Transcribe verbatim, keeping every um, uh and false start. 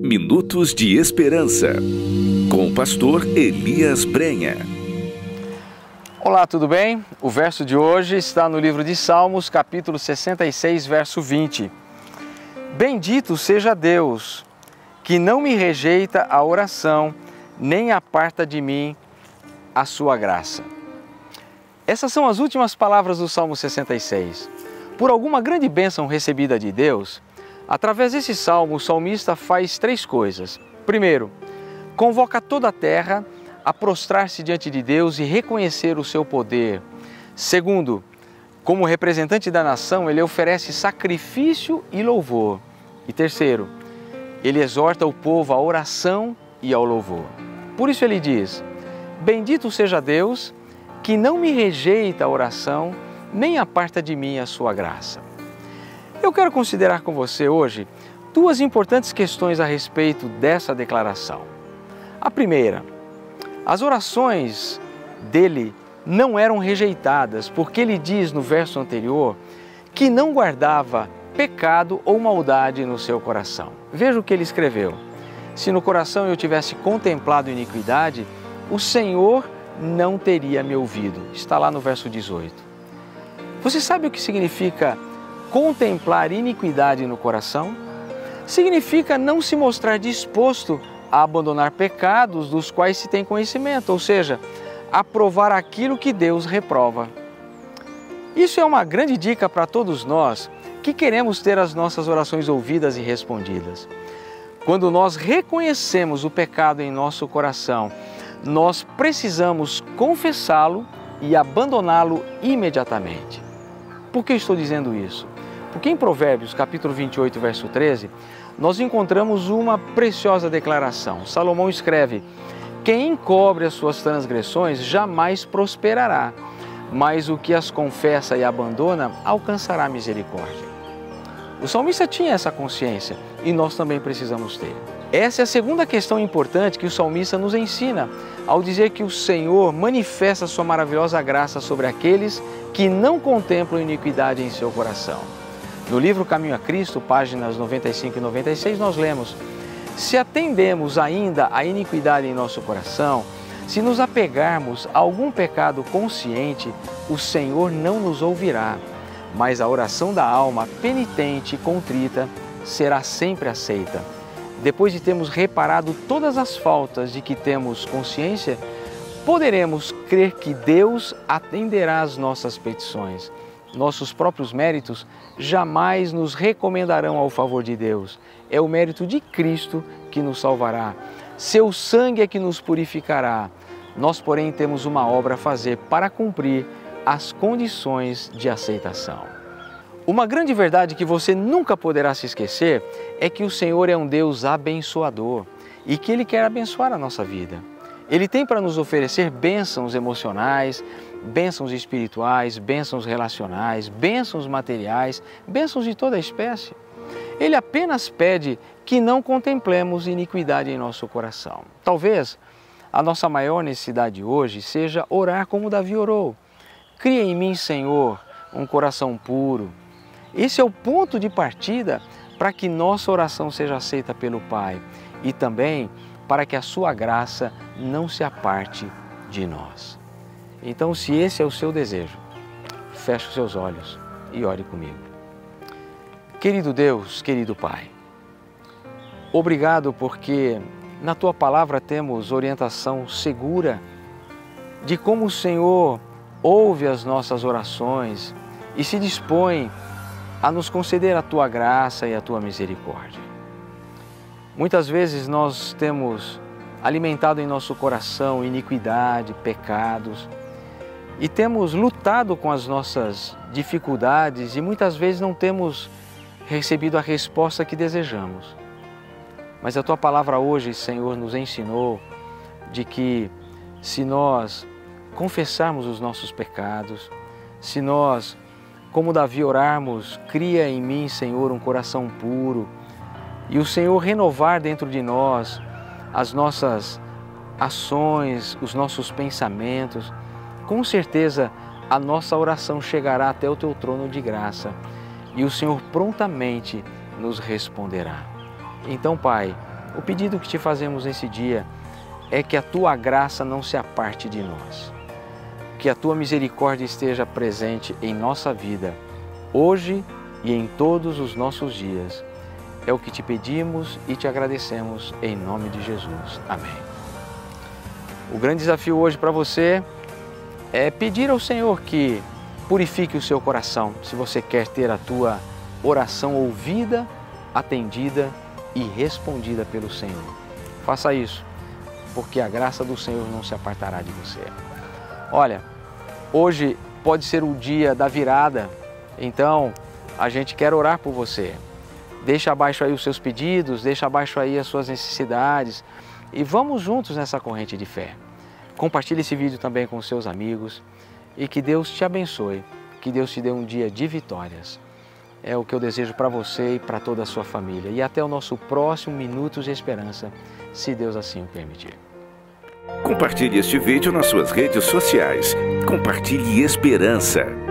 Minutos de Esperança, com o pastor Elias Brenha. Olá, tudo bem? O verso de hoje está no livro de Salmos, capítulo sessenta e seis, verso vinte. Bendito seja Deus, que não me rejeita a oração, nem aparta de mim a sua graça. Essas são as últimas palavras do Salmo sessenta e seis. Por alguma grande bênção recebida de Deus, através desse salmo, o salmista faz três coisas. Primeiro, convoca toda a terra a prostrar-se diante de Deus e reconhecer o seu poder. Segundo, como representante da nação, ele oferece sacrifício e louvor. E terceiro, ele exorta o povo à oração e ao louvor. Por isso ele diz: bendito seja Deus, que não me rejeita a oração, nem aparta de mim a sua graça. Eu quero considerar com você hoje duas importantes questões a respeito dessa declaração. A primeira, as orações dele não eram rejeitadas, porque ele diz no verso anterior que não guardava pecado ou maldade no seu coração. Veja o que ele escreveu: se no coração eu tivesse contemplado iniquidade, o Senhor não teria me ouvido. Está lá no verso dezoito. Você sabe o que significa contemplar iniquidade no coração? Significa não se mostrar disposto a abandonar pecados dos quais se tem conhecimento, ou seja, aprovar aquilo que Deus reprova. Isso é uma grande dica para todos nós que queremos ter as nossas orações ouvidas e respondidas. Quando nós reconhecemos o pecado em nosso coração, nós precisamos confessá-lo e abandoná-lo imediatamente. Por que estou dizendo isso? Porque em Provérbios, capítulo vinte e oito, verso treze, nós encontramos uma preciosa declaração. Salomão escreve: quem encobre as suas transgressões jamais prosperará, mas o que as confessa e abandona alcançará misericórdia. O salmista tinha essa consciência e nós também precisamos ter. Essa é a segunda questão importante que o salmista nos ensina ao dizer que o Senhor manifesta a sua maravilhosa graça sobre aqueles que não contemplam iniquidade em seu coração. No livro Caminho a Cristo, páginas noventa e cinco e noventa e seis, nós lemos: se atendemos ainda à iniquidade em nosso coração, se nos apegarmos a algum pecado consciente, o Senhor não nos ouvirá, mas a oração da alma penitente e contrita será sempre aceita. Depois de termos reparado todas as faltas de que temos consciência, poderemos crer que Deus atenderá às nossas petições. Nossos próprios méritos jamais nos recomendarão ao favor de Deus. É o mérito de Cristo que nos salvará. Seu sangue é que nos purificará. Nós, porém, temos uma obra a fazer para cumprir as condições de aceitação. Uma grande verdade que você nunca poderá se esquecer é que o Senhor é um Deus abençoador e que Ele quer abençoar a nossa vida. Ele tem para nos oferecer bênçãos emocionais, bênçãos espirituais, bênçãos relacionais, bênçãos materiais, bênçãos de toda a espécie. Ele apenas pede que não contemplemos iniquidade em nosso coração. Talvez a nossa maior necessidade hoje seja orar como Davi orou. Cria em mim, Senhor, um coração puro. Esse é o ponto de partida para que nossa oração seja aceita pelo Pai e também para que a sua graça não se aparte de nós. Então, se esse é o seu desejo, feche os seus olhos e ore comigo. Querido Deus, querido Pai, obrigado porque na Tua Palavra temos orientação segura de como o Senhor ouve as nossas orações e se dispõe a nos conceder a Tua graça e a Tua misericórdia. Muitas vezes nós temos alimentado em nosso coração iniquidade, pecados, e temos lutado com as nossas dificuldades e muitas vezes não temos recebido a resposta que desejamos. Mas a Tua Palavra hoje, Senhor, nos ensinou de que se nós confessarmos os nossos pecados, se nós, como Davi, orarmos: cria em mim, Senhor, um coração puro, e o Senhor renovar dentro de nós as nossas ações, os nossos pensamentos, com certeza a nossa oração chegará até o Teu trono de graça e o Senhor prontamente nos responderá. Então, Pai, O pedido que te fazemos nesse dia é que a tua graça não se aparte de nós, que a tua misericórdia esteja presente em nossa vida, hoje e em todos os nossos dias. É o que te pedimos e te agradecemos em nome de Jesus. Amém. O grande desafio hoje para você é pedir ao Senhor que purifique o seu coração, se você quer ter a tua oração ouvida, atendida e respondida pelo Senhor. Faça isso, porque a graça do Senhor não se apartará de você. Olha, hoje pode ser o dia da virada, então a gente quer orar por você. Deixa abaixo aí os seus pedidos, deixa abaixo aí as suas necessidades e vamos juntos nessa corrente de fé. Compartilhe esse vídeo também com os seus amigos e que Deus te abençoe, que Deus te dê um dia de vitórias. É o que eu desejo para você e para toda a sua família. E até o nosso próximo Minutos de Esperança, se Deus assim o permitir. Compartilhe este vídeo nas suas redes sociais. Compartilhe esperança.